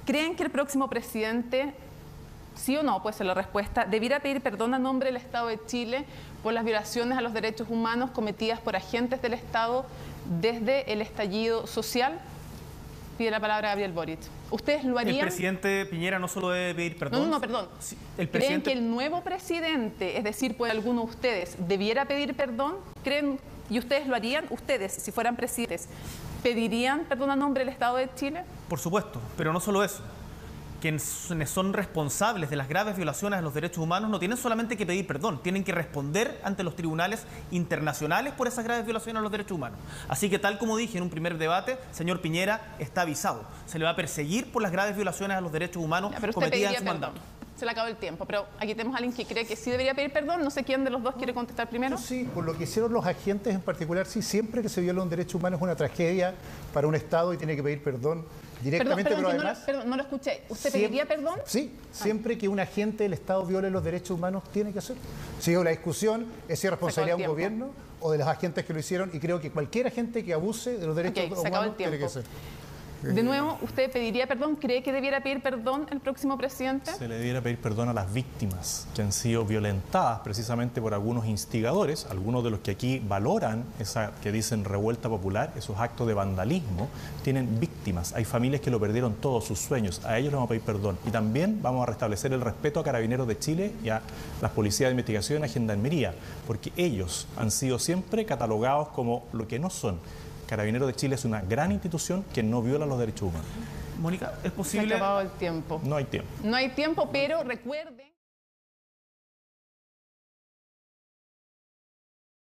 ¿Creen que el próximo presidente, sí o no, puede ser la respuesta, debiera pedir perdón a nombre del Estado de Chile por las violaciones a los derechos humanos cometidas por agentes del Estado desde el estallido social? Pide la palabra Gabriel Boric. ¿Ustedes lo harían? El presidente Piñera no solo debe pedir perdón. No, perdón. Sí, ¿Creen que el nuevo presidente, es decir, por alguno de ustedes, debiera pedir perdón? ¿Creen, y ustedes lo harían? Ustedes, si fueran presidentes, ¿pedirían perdón a nombre del Estado de Chile? Por supuesto, pero no solo eso. Quienes son responsables de las graves violaciones a los derechos humanos no tienen solamente que pedir perdón, tienen que responder ante los tribunales internacionales por esas graves violaciones a los derechos humanos. Así que, tal como dije en un primer debate, señor Piñera está avisado. Se le va a perseguir por las graves violaciones a los derechos humanos cometidas en su mandato. Se le acabó el tiempo, pero aquí tenemos a alguien que cree que sí debería pedir perdón. No sé quién de los dos quiere contestar primero. Sí, por lo que hicieron los agentes en particular, sí, siempre que se viola un derecho humano es una tragedia para un Estado y tiene que pedir perdón directamente, pero además... No lo escuché. ¿Usted pediría perdón? Sí, siempre que un agente del Estado viole los derechos humanos, tiene que hacerlo. Sigo la discusión, es irresponsabilidad de un gobierno o de los agentes que lo hicieron, y creo que cualquier agente que abuse de los derechos humanos tiene que hacer. De nuevo, ¿usted pediría perdón? ¿Cree que debiera pedir perdón el próximo presidente? Se le debiera pedir perdón a las víctimas que han sido violentadas precisamente por algunos instigadores, algunos de los que aquí valoran esa que dicen revuelta popular, esos actos de vandalismo, tienen víctimas. Hay familias que lo perdieron todos sus sueños, a ellos les vamos a pedir perdón. Y también vamos a restablecer el respeto a Carabineros de Chile y a las policías de investigación y a Gendarmería, porque ellos han sido siempre catalogados como lo que no son. Carabineros de Chile es una gran institución que no viola los derechos humanos. Mónica, ¿es posible? Se ha acabado el tiempo. No hay tiempo. No hay tiempo, pero recuerden...